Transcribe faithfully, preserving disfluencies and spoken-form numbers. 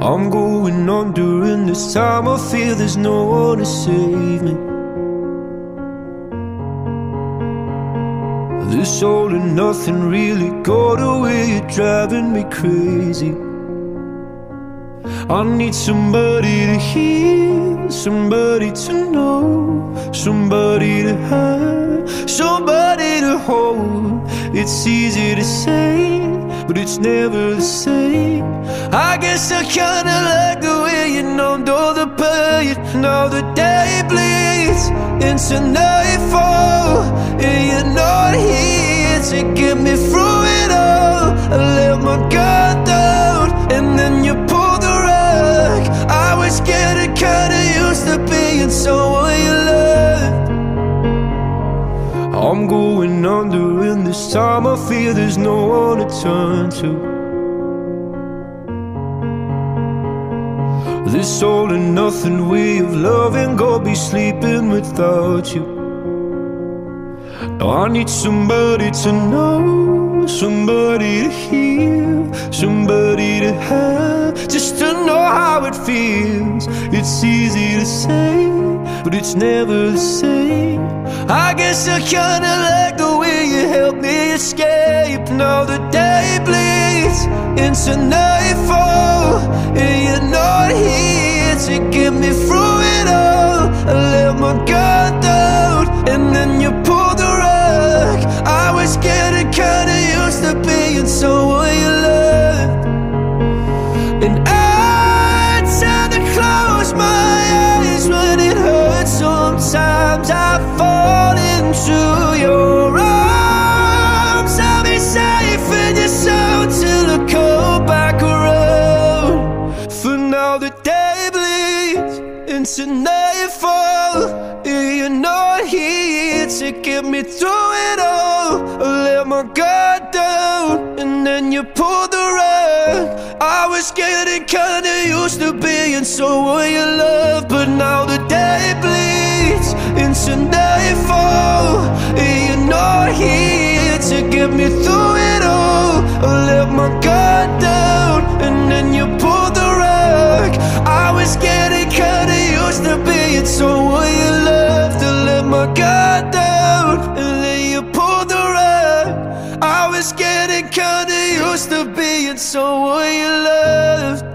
I'm going on during this time. I feel there's no one to save me. This all and nothing really got away, you're driving me crazy. I need somebody to hear, somebody to know, somebody to have, somebody to hold. It's easy to say, but it's never the same. I guess I kinda like the way you numbed all the pain. Now the day bleeds into nightfall, and you're not here to get me through it all. I let my guard down, and then you pulled the rug. I was getting kinda used to being someone you loved. I'm going under, and this time I feel there's no one to turn to. This all and nothing way of loving, gonna be sleeping without you. Now I need somebody to know, somebody to hear, somebody to have, just to know how it feels. It's easy to say, but it's never the same. I guess I kinda like the way you help me escape. Now the day bleeds into nightfall, and you're not here to get me through it all. I let my guard down, and then you pulled the rug. I was getting kinda used to being someone you loved. And I tend to close my eyes when it hurts. Sometimes I fall into your arms. I'll be safe in your soul till I come back around. For now the day bleeds into nightfall, and you're not here to get me through it all. I let my guard down, and then you pulled the rug. I was getting kinda used to being someone you love, but now the day bleeds into nightfall, and you're not here to get me through it all. I let my guard down, and then you pulled the rug. I was getting kinda used to being someone you loved. I let my guard down, and then you pulled the rug. I was getting kinda used to being someone you loved.